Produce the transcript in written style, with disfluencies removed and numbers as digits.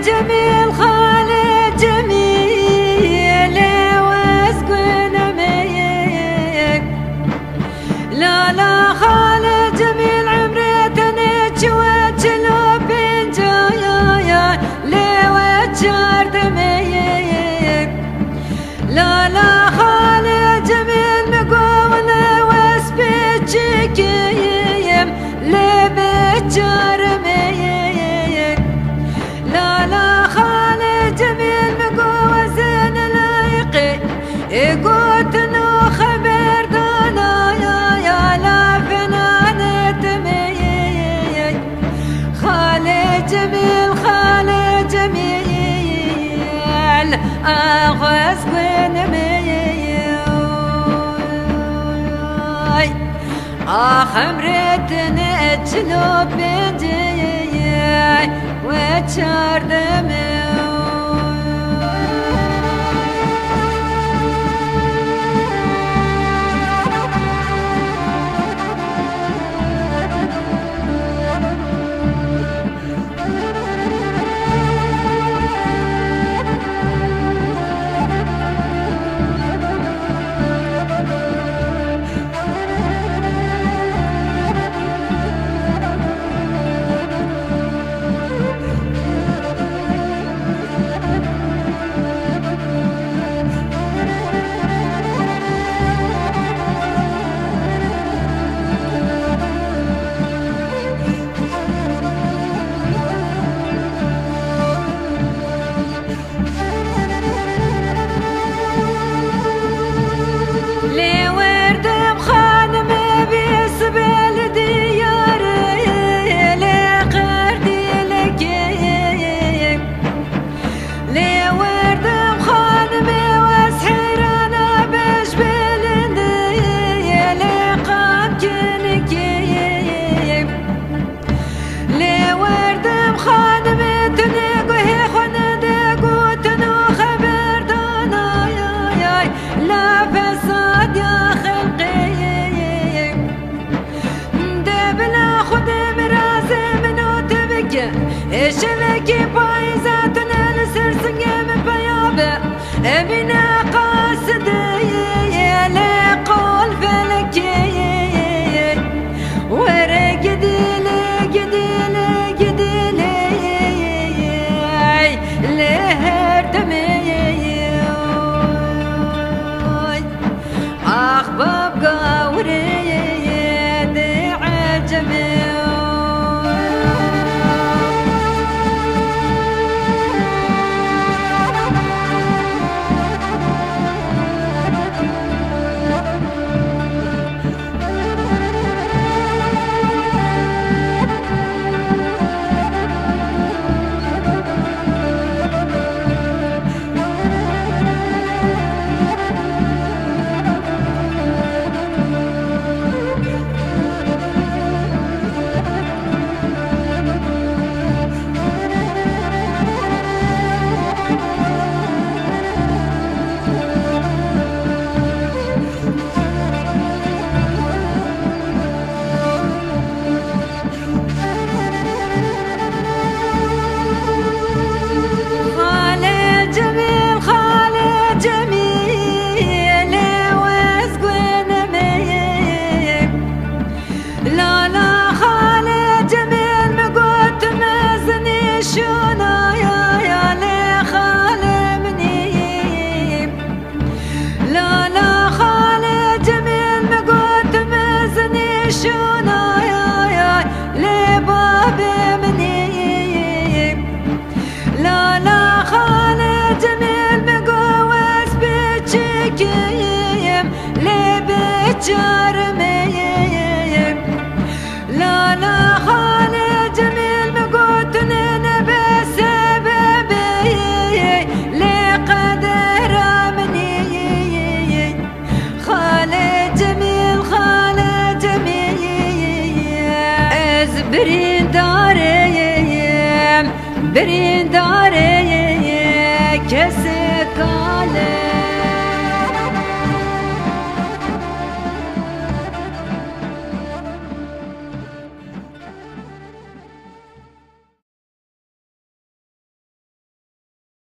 جميل خالد جميل واسكن ميك لا لا خالد جميل عمري تنج وجلو بنجايا لي وجار دميك لا لا خالد جميل مقول واسبجيم لي بجار ميك لا لا خالد جميل مقول زين لايقي قلت انه خبر دانا يا لا فنان تميك خالد جميل خالد جميل اغوز وين ميك خمرتني اجلب بنجي وشار دمي شبكي بايزاتنا لسرسن من بيابة أمينة قاصدي لقول فلكي ورق ديلي قديلي قديلي لهر دمي أخباب قاوري دي عجمي جارميم لا لا خالد جميل مقوتني نبس سببي لقدر مني خالد جميل خالد جميل برين داري